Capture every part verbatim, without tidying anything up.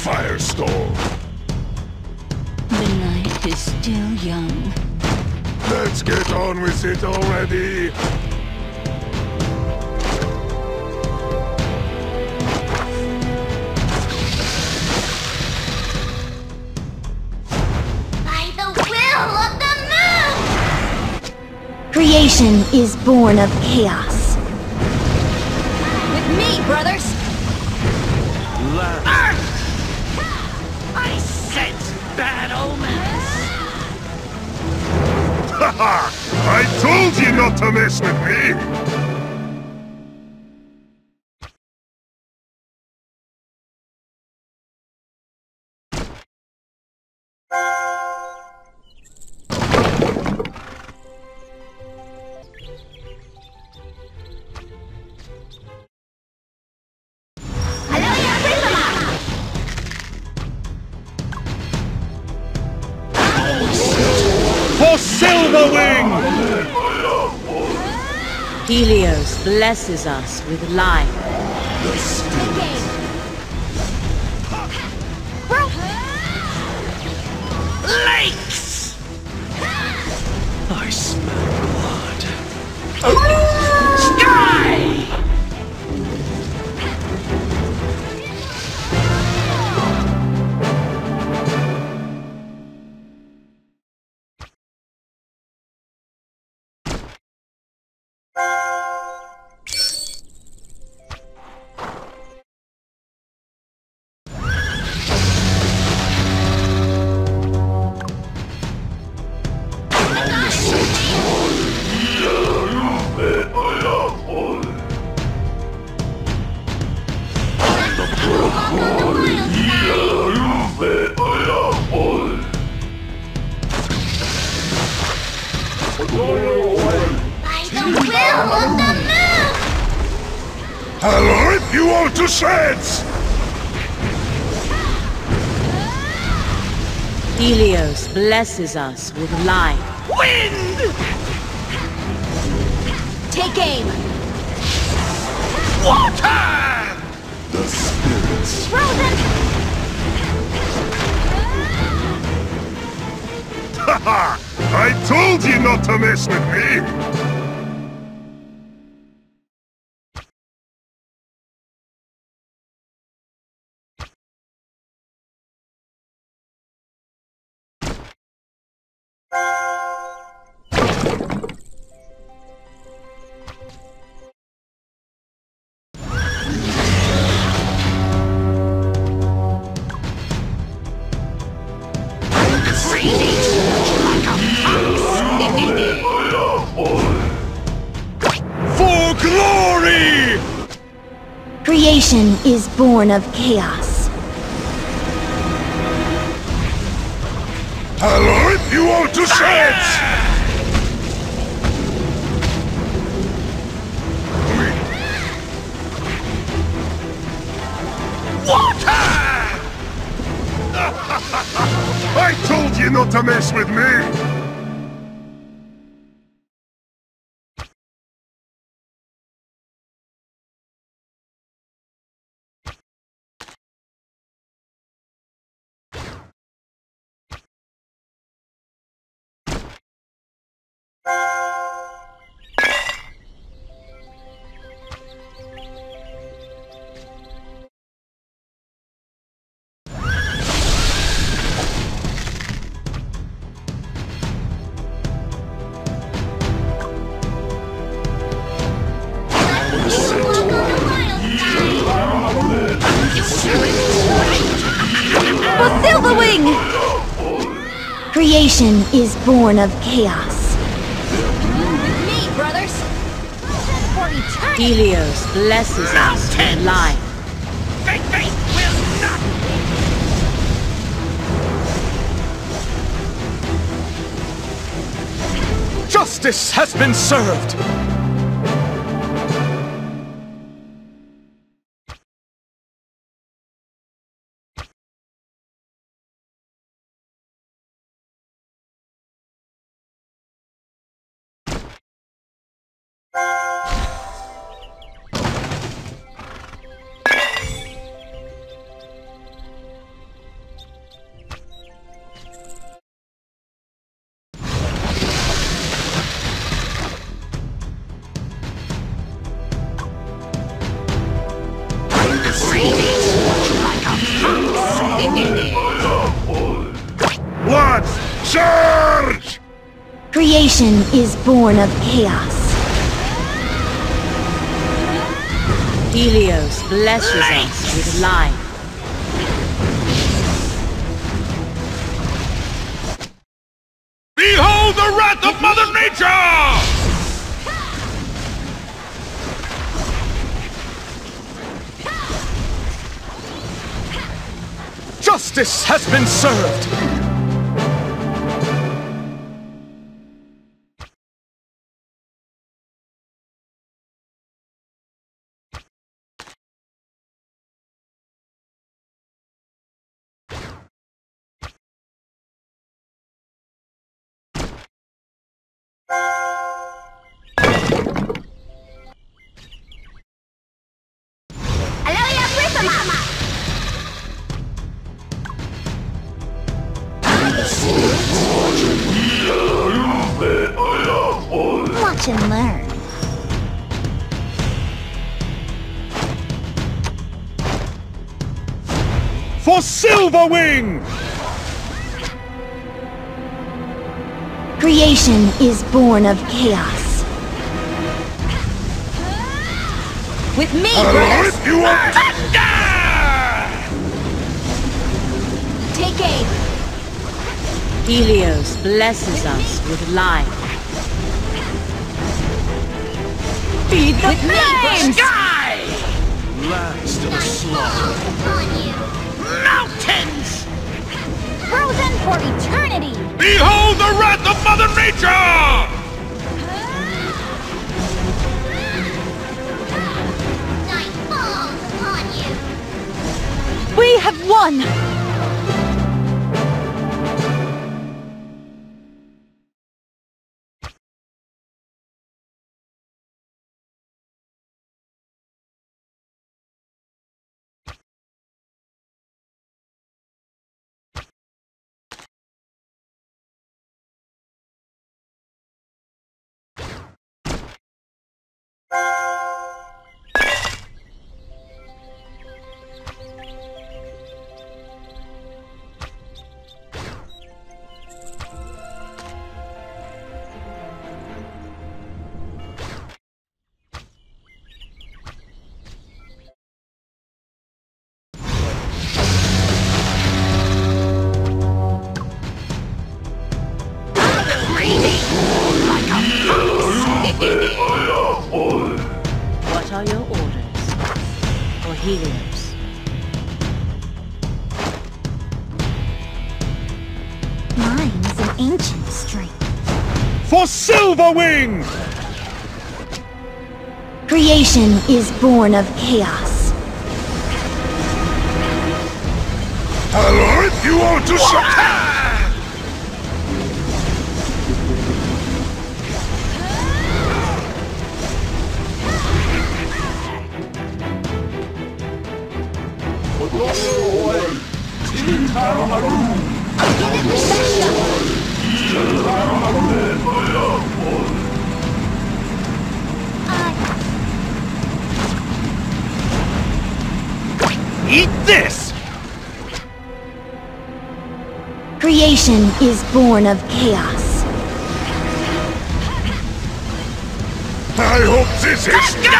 firestorm. The night is still young. Let's get on with it already. By the will of the moon! Creation is born of chaos. With me, brothers! I sense bad omens! Haha! I told you not to mess with me! For Silverwing! Helios blesses us with life. Lakes! I smell blood. Sky! I'll rip you all to shreds! Helios blesses us with life. Wind! Take aim! Water! The spirits. Frozen! Haha! I told you not to mess with me! For glory! Creation is born of chaos. I'll rip you all to shreds! Water! I told you not to mess with me! For Silverwing! Creation is born of chaos. With me, brothers! For eternity! Helios blesses us with life. Fate Fate will not! Justice has been served! Creation is born of chaos. Helios blesses us with life. Behold the wrath of Mother Nature! Justice has been served! Aloya Prisma! Watch and learn. For Silverwing! Creation is born of chaos. With me, Hello, brothers! if you want. Take aim! Helios blesses us with life. Feed the flames! Sky! Last of the slaughter. On you! Mountains! Frozen for eternity! Behold the wrath of Mother Nature! Night falls upon you! We have won! What are your orders for Helios? Mine is an ancient strength. For Silverwing! Creation is born of chaos. Hello, if you want to shut. Eat this! Creation is born of chaos. I hope this is.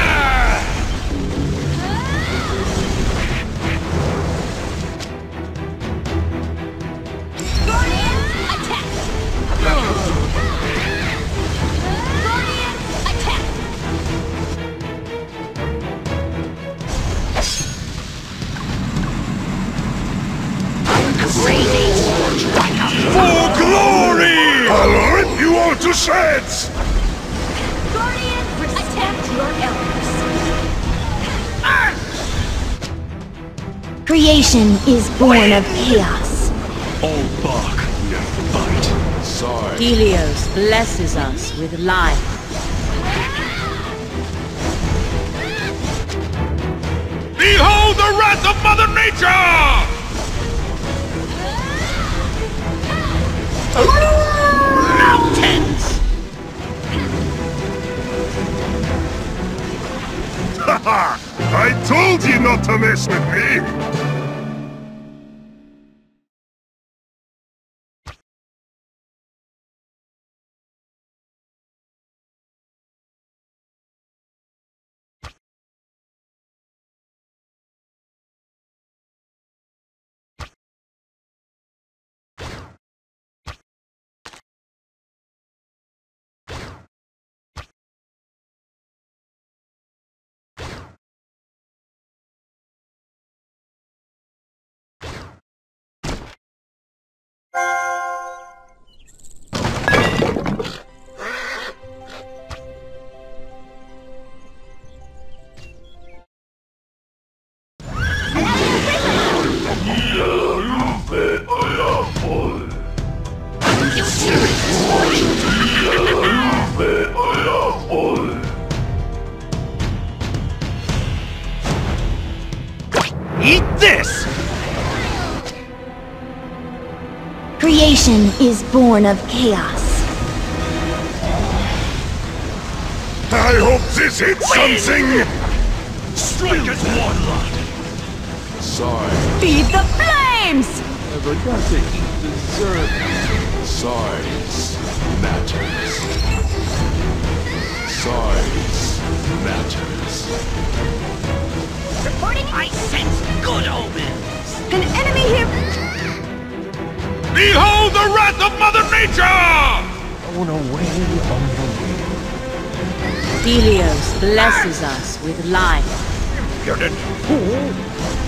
For glory! Hello, if you want to shreds. Guardians, protect your elders! Creation is born of chaos. All bark will bite. Sorry. Helios blesses us with life. Behold the wrath of Mother Nature! Mountains! Haha! I told you not to mess with me! Eat this! Creation is born of chaos. I hope this hits something! Strike as one lot! Sorry, Feed the flames! I forgot to eat dessert. Size matters. Size matters. Reporting. I sense good omens! An enemy here. Behold the wrath of Mother Nature! On a way, on the way. Helios blesses us with life. Impudent fool!